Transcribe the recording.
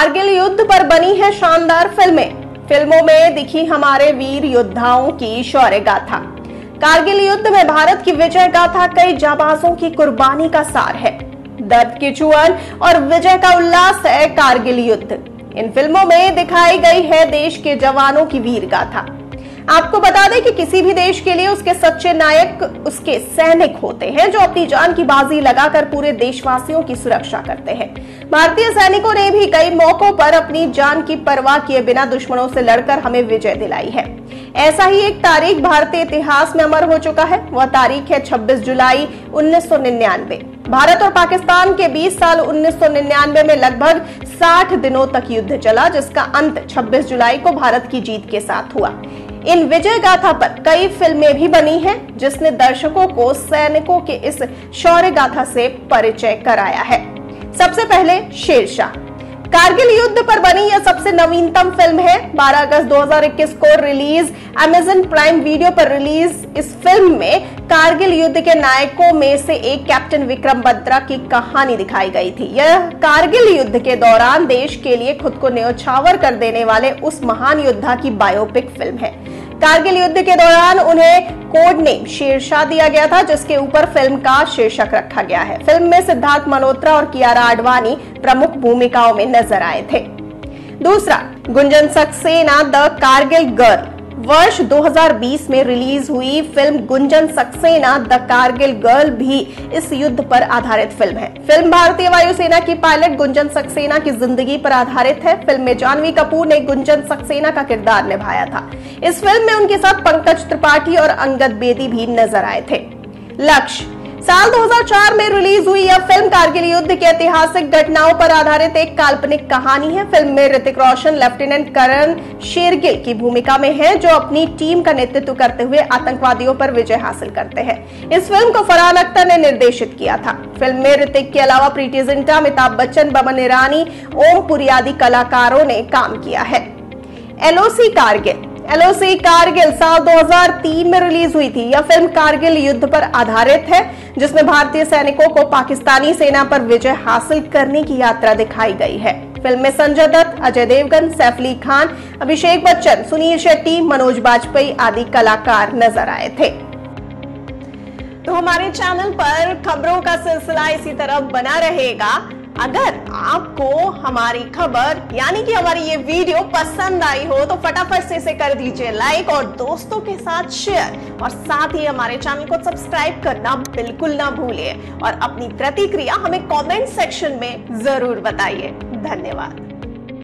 कारगिल युद्ध पर बनी है शानदार फिल्में। फिल्मों में दिखी हमारे वीर योद्धाओं की शौर्य गाथा। कारगिल युद्ध में भारत की विजय गाथा कई जाबाजों की कुर्बानी का सार है। दर्द की चुअन और विजय का उल्लास है कारगिल युद्ध। इन फिल्मों में दिखाई गई है देश के जवानों की वीर गाथा। आपको बता दें कि किसी भी देश के लिए उसके सच्चे नायक उसके सैनिक होते हैं, जो अपनी जान की बाजी लगाकर पूरे देशवासियों की सुरक्षा करते हैं। भारतीय सैनिकों ने भी कई मौकों पर अपनी जान की परवाह किए बिना दुश्मनों से लड़कर हमें विजय दिलाई है। ऐसा ही एक तारीख भारतीय इतिहास में अमर हो चुका है। वह तारीख है 26 जुलाई 1999। भारत और पाकिस्तान के 20 साल 1999 में लगभग 60 दिनों तक युद्ध चला, जिसका अंत 26 जुलाई को भारत की जीत के साथ हुआ। इन विजय गाथा पर कई फिल्में भी बनी हैं, जिसने दर्शकों को सैनिकों के इस शौर्य गाथा से परिचय कराया है। सबसे पहले शेरशाह। कारगिल युद्ध पर बनी यह सबसे नवीनतम फिल्म है। 12 अगस्त 2021 को रिलीज अमेज़न प्राइम वीडियो पर रिलीज इस फिल्म में कारगिल युद्ध के नायकों में से एक कैप्टन विक्रम बत्रा की कहानी दिखाई गई थी। यह कारगिल युद्ध के दौरान देश के लिए खुद को न्यौछावर कर देने वाले उस महान योद्धा की बायोपिक फिल्म है। कारगिल युद्ध के दौरान उन्हें कोड नेम शेरशाह दिया गया था, जिसके ऊपर फिल्म का शीर्षक रखा गया है। फिल्म में सिद्धार्थ मल्होत्रा और कियारा आडवाणी प्रमुख भूमिकाओं में नजर आए थे। दूसरा, गुंजन सक्सेना द कारगिल गर्ल। वर्ष 2020 में रिलीज हुई film Gunjan Saxena the Kargil Girl भी इस युद्ध पर आधारित फिल्म है। फिल्म भारतीय वायुसेना की पायलट गुंजन सक्सेना की जिंदगी पर आधारित है। फिल्म में जानवी कपूर ने गुंजन सक्सेना का किरदार निभाया था। इस फिल्म में उनके साथ पंकज त्रिपाठी और अंगद बेदी भी नजर आए थे। लक्ष्य। साल 2004 में रिलीज हुई यह फिल्म कारगिल युद्ध की ऐतिहासिक घटनाओं पर आधारित एक काल्पनिक कहानी है। फिल्म में ऋतिक रोशन लेफ्टिनेंट कर्नल शेरगिल की भूमिका में है, जो अपनी टीम का नेतृत्व करते हुए आतंकवादियों पर विजय हासिल करते हैं। इस फिल्म को फरहान अख्तर ने निर्देशित किया था। फिल्म में ऋतिक के अलावा प्रीति जिंटा, अमिताभ बच्चन, बमन ईरानी, ओम पुरी आदि कलाकारों ने काम किया है। एलओसी कारगिल। एलओसी कारगिल साल 2003 में रिलीज हुई थी। यह फिल्म कारगिल युद्ध पर आधारित है, जिसमें भारतीय सैनिकों को पाकिस्तानी सेना पर विजय हासिल करने की यात्रा दिखाई गई है। फिल्म में संजय दत्त, अजय देवगन, सैफ अली खान, अभिषेक बच्चन, सुनील शेट्टी, मनोज बाजपेयी आदि कलाकार नजर आए थे। तो हमारे चैनल पर खबरों का सिलसिला इसी तरह बना रहेगा। अगर आपको हमारी खबर यानी कि हमारी ये वीडियो पसंद आई हो तो फटाफट से इसे कर दीजिए लाइक और दोस्तों के साथ शेयर, और साथ ही हमारे चैनल को सब्सक्राइब करना बिल्कुल ना भूलिए और अपनी प्रतिक्रिया हमें कमेंट सेक्शन में जरूर बताइए। धन्यवाद।